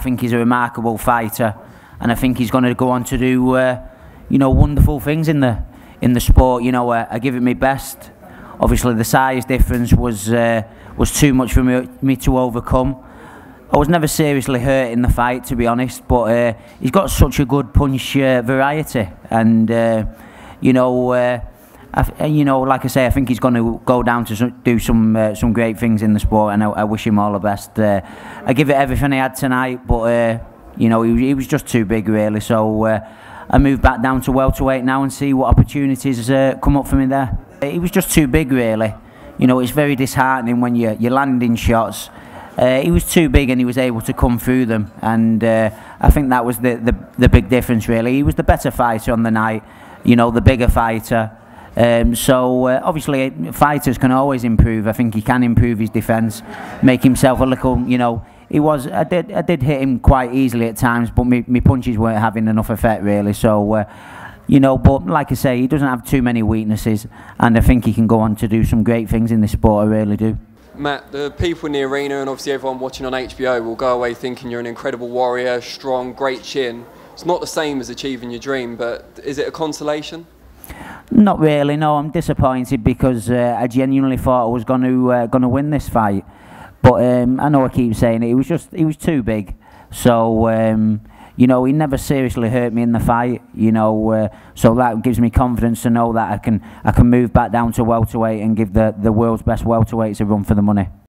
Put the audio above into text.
think he's a remarkable fighter, and I think he's going to go on to do, you know, wonderful things in the sport. You know, I give it my best. Obviously, the size difference was too much for me to overcome. I was never seriously hurt in the fight, to be honest, but he's got such a good punch variety, and you know, you know, like I say, I think he's going to go down to do some great things in the sport, and I wish him all the best. I give it everything I had tonight, but you know, he was just too big, really. So I moved back down to welterweight now and see what opportunities come up for me there. He was just too big, really. You know, it's very disheartening when you're landing shots. He was too big and he was able to come through them, and I think that was the big difference, really. He was the better fighter on the night, you know, the bigger fighter. So obviously fighters can always improve. I think he can improve his defence, make himself a little, you know, I did hit him quite easily at times, but my punches weren't having enough effect, really. So you know, but like I say, he doesn't have too many weaknesses, and I think he can go on to do some great things in this sport. I really do. Matt, the people in the arena and obviously everyone watching on HBO will go away thinking you're an incredible warrior, strong, great chin. It's not the same as achieving your dream, but is it a consolation? Not really, no. I'm disappointed because I genuinely thought I was going to win this fight, but I know I keep saying it. He was too big, so you know, he never seriously hurt me in the fight. You know, so that gives me confidence to know that I can move back down to welterweight and give the world's best welterweights a run for the money.